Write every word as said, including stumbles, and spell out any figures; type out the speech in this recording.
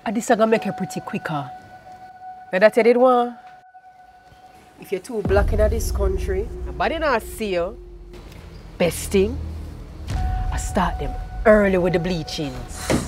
And this is going to make it pretty quicker. Now that you did one. If you're too black in this country, nobody not see you. Best thing, I start them early with the bleachings.